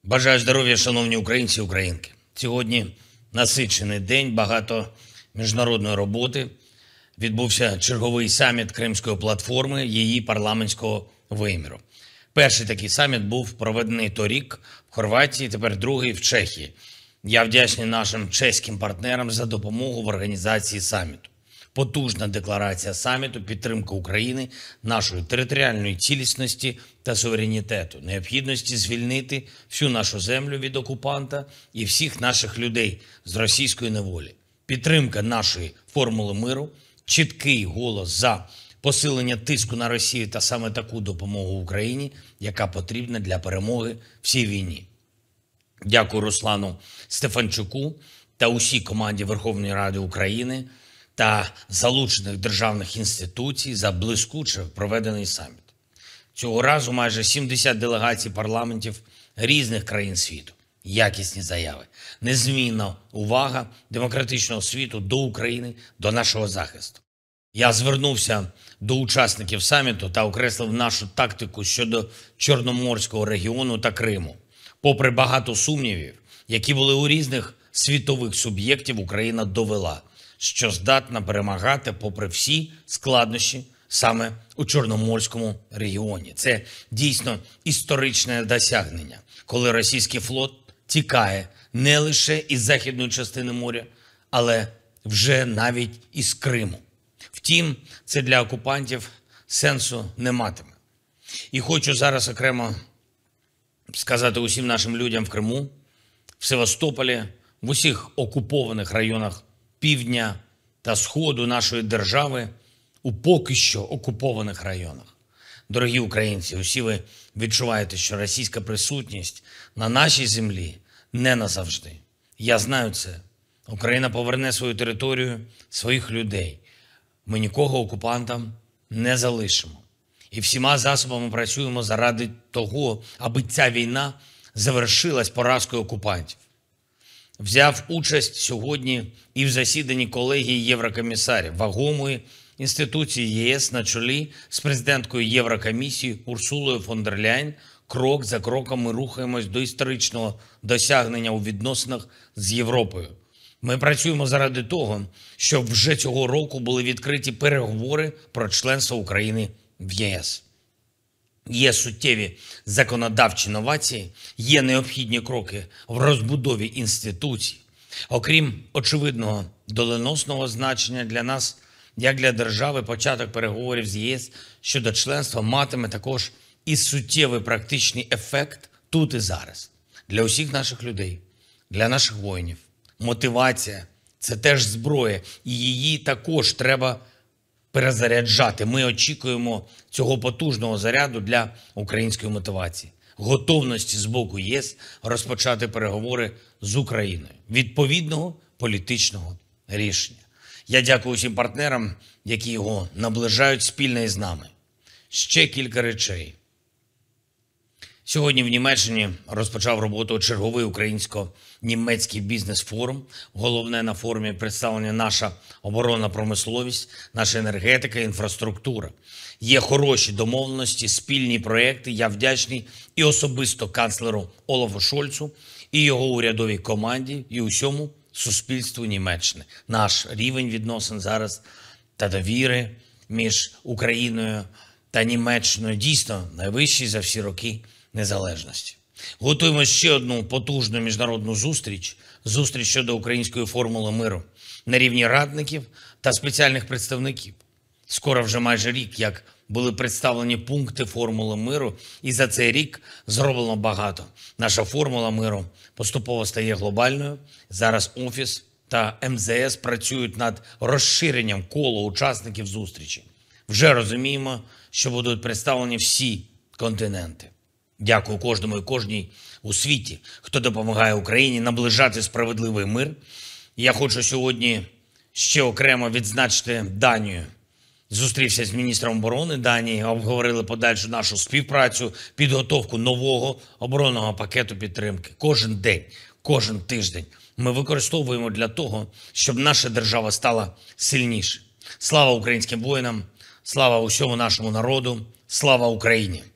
Бажаю здоров'я, шановні українці і українки. Сьогодні насичений день, багато міжнародної роботи. Відбувся черговий саміт Кримської платформи, її парламентського виміру. Перший такий саміт був проведений торік в Хорватії, тепер другий в Чехії. Я вдячний нашим чеським партнерам за допомогу в організації саміту. Потужна декларація саміту, підтримка України, нашої територіальної цілісності та суверенітету, необхідності звільнити всю нашу землю від окупанта і всіх наших людей з російської неволі. Підтримка нашої формули миру, чіткий голос за посилення тиску на Росію та саме таку допомогу Україні, яка потрібна для перемоги в цій війні. Дякую Руслану Стефанчуку та усій команді Верховної Ради України та залучених державних інституцій за блискуче проведений саміт. Цього разу майже 70 делегацій парламентів різних країн світу. Якісні заяви, незмінна увага демократичного світу до України, до нашого захисту. Я звернувся до учасників саміту та окреслив нашу тактику щодо Чорноморського регіону та Криму. Попри багато сумнівів, які були у різних світових суб'єктів, Україна довела, що здатна перемагати попри всі складнощі саме у Чорноморському регіоні. Це дійсно історичне досягнення, коли російський флот тікає не лише із західної частини моря, але вже навіть із Криму. Втім, це для окупантів сенсу не матиме. І хочу зараз окремо сказати усім нашим людям в Криму, в Севастополі, в усіх окупованих районах півдня та сходу нашої держави, у поки що окупованих районах. Дорогі українці, усі ви відчуваєте, що російська присутність на нашій землі не назавжди. Я знаю це. Україна поверне свою територію, своїх людей. Ми нікого окупантам не залишимо. І всіма засобами працюємо заради того, аби ця війна завершилась поразкою окупантів. Взяв участь сьогодні і в засіданні колегії єврокомісарів, вагомої інституції ЄС на чолі з президенткою Єврокомісії Урсулою фон дер Ляєн. Крок за кроком ми рухаємось до історичного досягнення у відносинах з Європою. Ми працюємо заради того, щоб вже цього року були відкриті переговори про членство України в ЄС. Є суттєві законодавчі новації, є необхідні кроки в розбудові інституцій. Окрім очевидного доленосного значення для нас, як для держави, початок переговорів з ЄС щодо членства матиме також і суттєвий практичний ефект тут і зараз. Для усіх наших людей, для наших воїнів. Мотивація – це теж зброя, і її також треба перезаряджати. Ми очікуємо цього потужного заряду для української мотивації. Готовності з боку ЄС розпочати переговори з Україною. Відповідного політичного рішення. Я дякую усім партнерам, які його наближають спільно із нами. Ще кілька речей. Сьогодні в Німеччині розпочав роботу черговий українсько-німецький бізнес-форум. Головне на форумі представлена наша оборонна промисловість, наша енергетика, інфраструктура. Є хороші домовленості, спільні проекти. Я вдячний і особисто канцлеру Олафу Шольцу, і його урядовій команді, і усьому суспільству Німеччини. Наш рівень відносин зараз та довіри між Україною та Німеччиною дійсно найвищий за всі роки незалежності. Готуємо ще одну потужну міжнародну зустріч щодо української формули миру на рівні радників та спеціальних представників. Скоро вже майже рік, як були представлені пункти формули миру, і за цей рік зроблено багато. Наша формула миру поступово стає глобальною. Зараз Офіс та МЗС працюють над розширенням кола учасників зустрічі. Вже розуміємо, що будуть представлені всі континенти. Дякую кожному і кожній у світі, хто допомагає Україні наближати справедливий мир. Я хочу сьогодні ще окремо відзначити Данію. Зустрівся з міністром оборони Данії, обговорили подальшу нашу співпрацю, підготовку нового оборонного пакету підтримки. Кожен день, кожен тиждень ми використовуємо для того, щоб наша держава стала сильніше. Слава українським воїнам, слава усьому нашому народу, слава Україні!